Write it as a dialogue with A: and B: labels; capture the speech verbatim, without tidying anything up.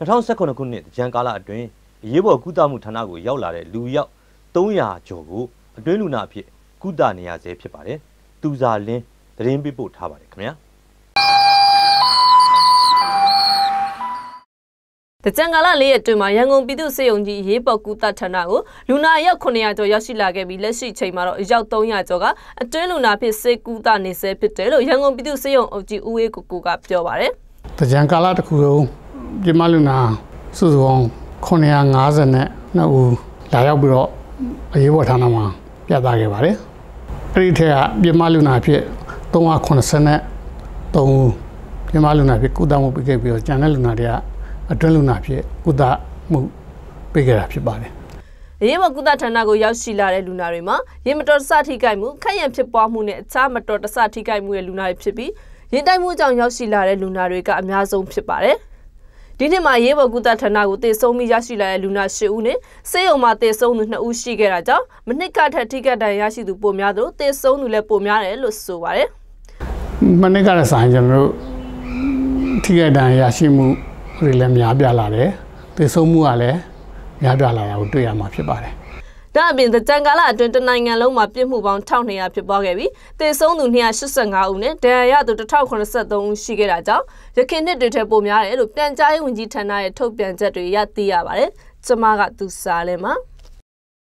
A: ထောင်၁၇ခုနှစ်ကြံကာလအတွင်းရေးပေါ်ကုသမှုဌာနကိုရောက်လာတဲ့လူရောက်သုံးရာကျော်ကိုအတွင်းလူနာအဖြစ်ကုသနေရဆဲဖြစ်ပါတယ်။သူစာလင်းသတင်းပေးပို့ထားပါတယ်ခင်ဗျာ
B: တကြံကာလလေးရက်အတွင်းမှာရန်ကုန်ပြည်သူ့စေယုံကြီးရေးပေါ်ကုသဌာနကိုလူနာရောက်ခုနှစ်ရာကျော်ရောက်ရှိလာခဲ့ပြီးလက်ရှိချိန်မှာတော့အယောက်သုံးရာကျော်ကအတွင်းလူနာဖြစ်စေကုသနေဆဲဖြစ်တယ်လို့ရန်ကုန်ပြည်သူ့စေယုံအုပ်ကြီးဦးဝေးကိုကိုကပြောပါတယ်
C: တကြံကာလတစ်ခုလုံးပြမလူနာစုစုပေါင်းခုနှစ်ရာ၅၀နဲ့နှစ်ဦးလာရောက်ပြီးတော့အရေးပေါ်ဌာနမှာပြသခဲ့ပါတယ်အဲ့ဒီထက်ကပြမလူနာဖြစ်သုံးရာခုနှစ်နဲ့သုံးဦးပြမလူနာဖြစ်ကုသမှုပေးခဲ့ပြီးတော့ကျန်တဲ့လူနာတွေကအတွင်းလူနာဖြစ်ကုသမှုပေးခဲ့တာဖြစ်ပါတယ်
B: ။အရေးပေါ်ကုသဌာနကိုရောက်ရှိလာတဲ့လူနာတွေမှာရေမတော်တဆထိခိုက်မှုခက်ရန်ဖြစ်ပွားမှုနဲ့အခြားမတော်တဆထိခိုက်မှုရဲ့လူနာတွေဖြစ်ပြီးရင်တိုက်မှုကြောင့်ရောက်ရှိလာတဲ့လူနာတွေကအများဆုံးဖြစ်ပါတယ်။ဒီနှစ်မှာရေးပေါ်ကုသဌာနကိုတည်ဆုံပြီးရရှိလာတဲ့လူနာ၈ဦးနဲ့ဆေးရုံမှာတည်ဆုံသူ၂ဦးရှိခဲ့တာကြောင့်မနှစ်ကထက်ထိခိုက်ဒဏ်ရာရရှိသူပိုများသလိုတည်ဆုံသူလည်းပိုများတယ်လို့ဆိုပါတယ်
C: ။မနှစ်ကလည်းဆိုင်ကျွန်တော်တို့ထိခိုက်ဒဏ်ရာရရှိမှုတွေလည်းများပြားလာတယ်။သေဆုံးမှုကလည်းများပြားလာတာကိုတွေ့ရမှာဖြစ်ပါတယ်
B: ။ဒါအပြင်ကြံကာလအတွင်းတနိုင်ငံလုံးမှာပြစ်မှုပေါင်း၁၂၀၀ဖြစ်ပွားခဲ့ပြီးသေဆုံးသူ၂၈၅ဦးနဲ့ဒဏ်ရာရသူ၁၀၇၃ဦးရှိခဲ့တာကြောင့်ရခိုင်နှစ်တွေထက်ပိုများတယ်လို့ပြန်ကြားရေးဝန်ကြီးဌာနရဲ့ထုတ်ပြန်ချက်တွေရသိရပါတယ်။ကျွန်မကသူစားလဲမှာ